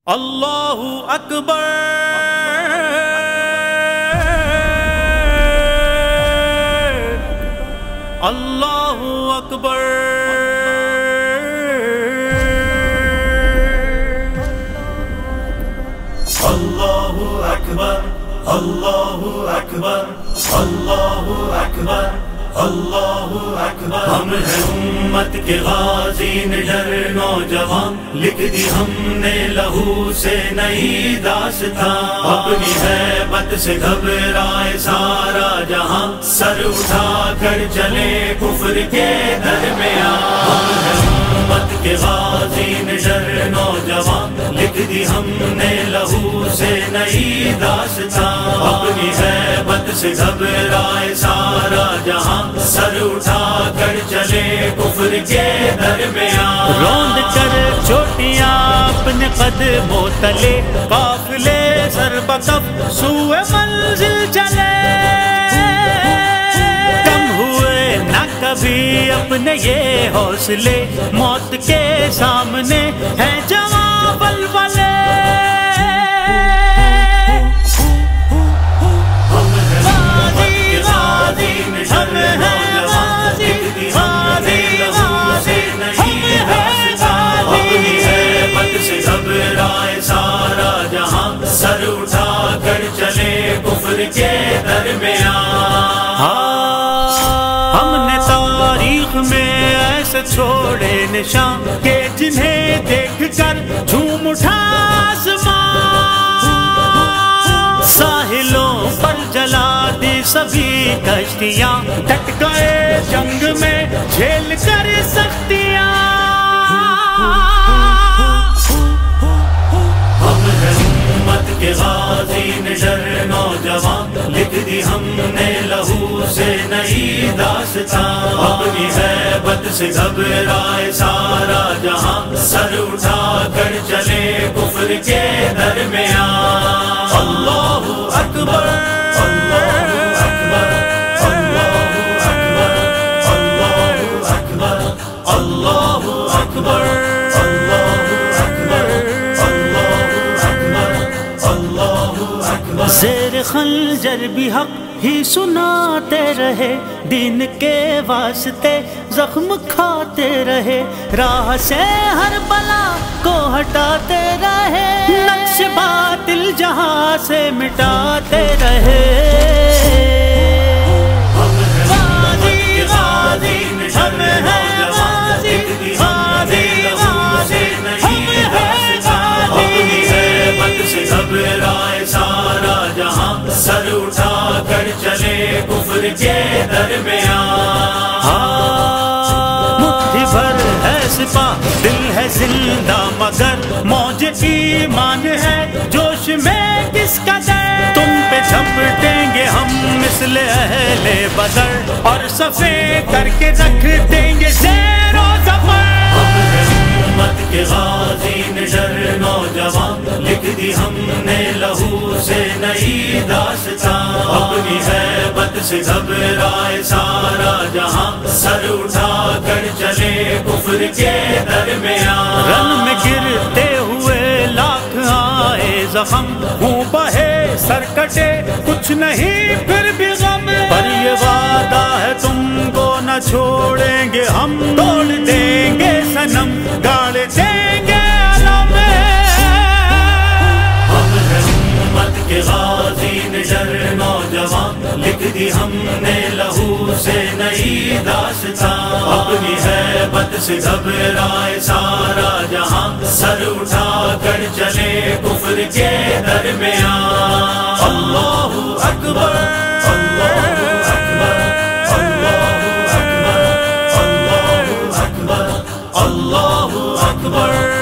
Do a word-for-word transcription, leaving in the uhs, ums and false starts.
اللہ اکبر اللہ اکبر اللہ اکبر اللہ اکبر اللہ اکبر اللہ اکبر۔ ہم ہیں امت کے غازی نڈر نوجوان، لکھ دی ہم نے لہو سے نئی داستان۔ اپنی ہیبت سے گھبرائے سارا جہاں، سر اٹھا کر چلے کفر کے درمیان۔ ہم ہیں امت کے غازی نڈر نوجوان، لکھ دی ہم نے لہو سے نئی داستان۔ اپنی ہیبت سے گھبرائے سارا جہاں، سر اٹھا کر چلے کفر کے درمیان۔ روند کر چوٹیاں اپنے قدموں تلے، قافلے سر بکف سوئے منزل چلے۔ کم ہوئے نہ کبھی اپنے یہ حوصلے، موت کے سامنے ہیں جواں بلبلے۔ سر اٹھا کر چلے کفر کے درمیان۔ ہم نے تاریخ میں ایسے چھوڑے نشان کہ جنہیں دیکھ کر جھوم اٹھا آسمان۔ ساحلوں پر جلا دی سبھی کشتیاں، ڈٹ گئے جنگ میں جھیل کر سختیاں۔ کے غازی نڈر نوجوان، لکھ دی ہم نے لہو سے نئی داستان۔ اپنی ہیبت سے گھبرائے سارا جہاں، سر اٹھا کر چلے کفر کے درمیان۔ اللہ اکبر اللہ اکبر اللہ اکبر اللہ اکبر اللہ اکبر۔ زیر خنجر بھی حق ہی سناتے رہے، دین کے واسطے زخم کھاتے رہے، راہ سے ہر بلا کو ہٹاتے رہے، نقش باطل جہاں سے مٹاتے رہے۔ سر اٹھا کر چلے کفر کے درمیان۔ مٹھی بھر ہے سپاہ، دل ہے زندہ مگر موج ایمان ہے جوش میں کس قدر۔ تم پہ جھپٹیں گے ہم مثل اہل بدر، اور صفے کر کے رکھ دیں گے زیر و زبر۔ امت کے غازی نڈر نوجوان، لکھ دی ہم نے لہو سے نئی داستان۔ اپنی ہیبت سے گھبرائے سارا جہاں، سر اٹھا کر چلے کفر کے درمیان۔ رن میں گرتے ہوئے لاکھ آئے زخم، ہوں بہے سر کٹے کچھ نہیں پھر بھی غم، پر یہ وعدہ ہے تم کو نہ چھوڑیں گے ہم، توڑ دیں گے صنم گاڑ دیں گے علم۔ ہم ہیں امت کے غازی نڈر نوجوان، لکھ دی ہم نے لہو سے نئی داستان۔ اپنی ہیبت سے گھبرائے سارا جہاں، سر اٹھا کر چلے کفر کے درمیان۔ اللہ اکبر اللہ اکبر اللہ اکبر اللہ اکبر اللہ اکبر۔